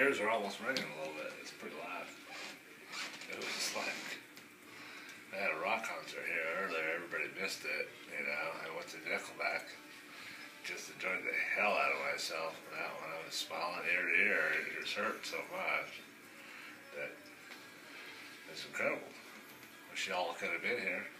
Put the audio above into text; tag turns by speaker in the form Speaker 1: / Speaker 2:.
Speaker 1: ears are almost ringing a little bit. It's pretty loud. It was like, I had a rock concert here earlier. Everybody missed it, you know. I went to Nickelback. Just enjoyed the hell out of myself. And that one, I was smiling ear to ear. It just hurt so much that it's incredible. Wish y'all could have been here.